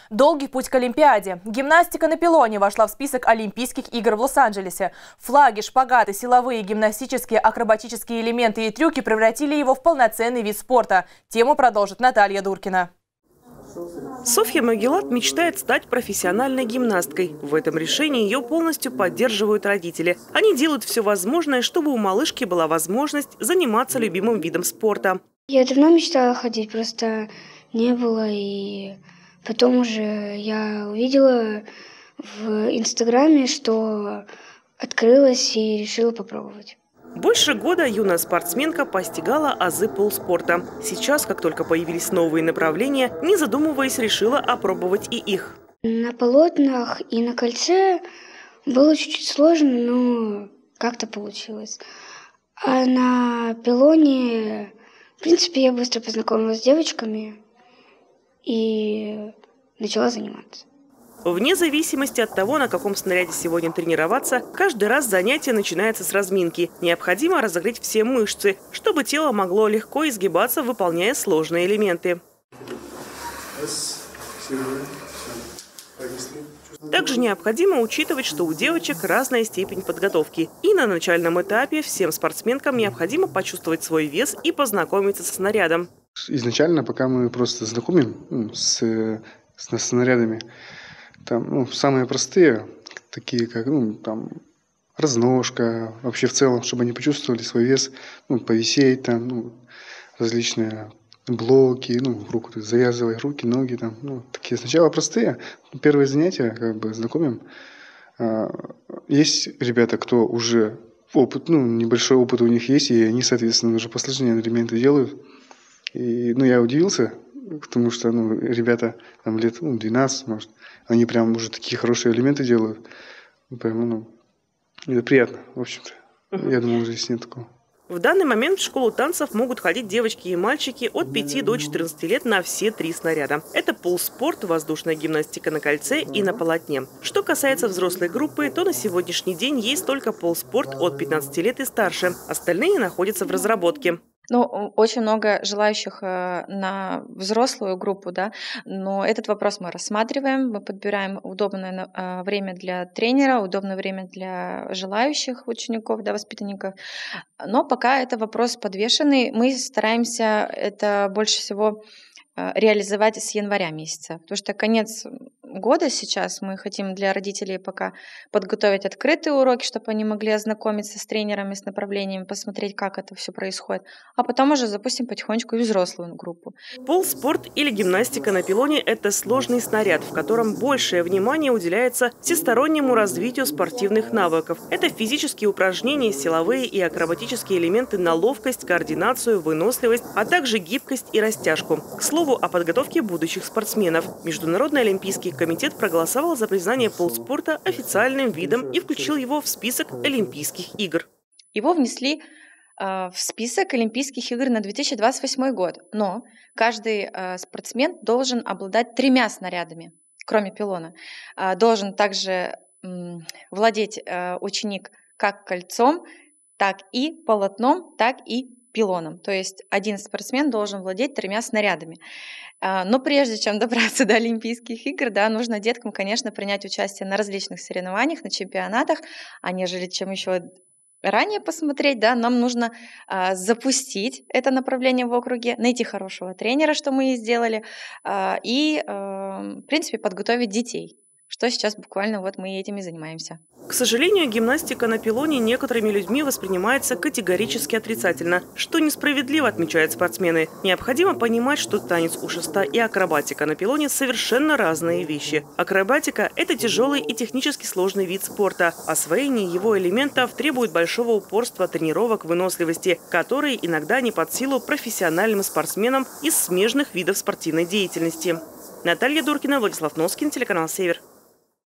Долгий путь к Олимпиаде. Гимнастика на пилоне вошла в список Олимпийских игр в Лос-Анджелесе. Флаги, шпагаты, силовые, гимнастические, акробатические элементы и трюки превратили его в полноценный вид спорта. Тему продолжит Наталья Дуркина. Софья Магеллат мечтает стать профессиональной гимнасткой. В этом решении ее полностью поддерживают родители. Они делают все возможное, чтобы у малышки была возможность заниматься любимым видом спорта. Я давно мечтала ходить, просто не было. И потом уже я увидела в Инстаграме, что открылось, и решила попробовать. Больше года юная спортсменка постигала азы полспорта. Сейчас, как только появились новые направления, не задумываясь, решила опробовать и их. На полотнах и на кольце было чуть-чуть сложно, но как-то получилось. А на пилоне, в принципе, я быстро познакомилась с девочками и начала заниматься. Вне зависимости от того, на каком снаряде сегодня тренироваться, каждый раз занятие начинается с разминки. Необходимо разогреть все мышцы, чтобы тело могло легко изгибаться, выполняя сложные элементы. Также необходимо учитывать, что у девочек разная степень подготовки. И на начальном этапе всем спортсменкам необходимо почувствовать свой вес и познакомиться со снарядом. Изначально, пока мы просто знакомим с снарядами, там, самые простые, такие как разножка, вообще в целом, чтобы они почувствовали свой вес, повисеть, различные блоки, в руку завязывай руки, ноги, такие сначала простые, первые занятия, знакомим. Есть ребята, кто уже опыт, небольшой опыт у них есть, и они, соответственно, уже посложнее элементы делают. И, я удивился, потому что, ребята там лет 12, может, они прям уже такие хорошие элементы делают. Поэтому, это приятно, в общем-то. Я думаю, здесь нет такого. В данный момент в школу танцев могут ходить девочки и мальчики от 5 до 14 лет на все 3 снаряда. Это полспорт, воздушная гимнастика на кольце и на полотне. Что касается взрослой группы, то на сегодняшний день есть только полспорт от 15 лет и старше. Остальные находятся в разработке. Очень много желающих на взрослую группу, да, но этот вопрос мы рассматриваем, мы подбираем удобное время для тренера, удобное время для желающих учеников, да, воспитанников, но пока это вопрос подвешенный, мы стараемся это больше всего реализовать с января месяца, потому что конец года сейчас мы хотим для родителей пока подготовить открытые уроки, чтобы они могли ознакомиться с тренерами, с направлениями, посмотреть, как это все происходит, а потом уже запустим потихонечку и взрослую группу. Полспорт или гимнастика на пилоне – это сложный снаряд, в котором большее внимание уделяется всестороннему развитию спортивных навыков. Это физические упражнения, силовые и акробатические элементы на ловкость, координацию, выносливость, а также гибкость и растяжку. К слову о подготовке будущих спортсменов. Международный олимпийский комитет проголосовал за признание полспорта официальным видом и включил его в список Олимпийских игр. Его внесли в список Олимпийских игр на 2028 год, но каждый спортсмен должен обладать 3 снарядами, кроме пилона. Должен также владеть ученик как кольцом, так и полотном, так и пилоном. То есть один спортсмен должен владеть 3 снарядами. Но прежде чем добраться до Олимпийских игр, да, нужно деткам, конечно, принять участие на различных соревнованиях, на чемпионатах, а нежели чем еще ранее посмотреть, да, нам нужно запустить это направление в округе, найти хорошего тренера, что мы и сделали, и, в принципе, подготовить детей. Что сейчас буквально мы этим и занимаемся. К сожалению, гимнастика на пилоне некоторыми людьми воспринимается категорически отрицательно, что несправедливо, отмечают спортсмены. Необходимо понимать, что танец у шеста и акробатика на пилоне совершенно разные вещи. Акробатика – это тяжелый и технически сложный вид спорта. Освоение его элементов требует большого упорства, тренировок, выносливости, которые иногда не под силу профессиональным спортсменам из смежных видов спортивной деятельности. Наталья Дуркина, Владислав Носкин, телеканал «Север».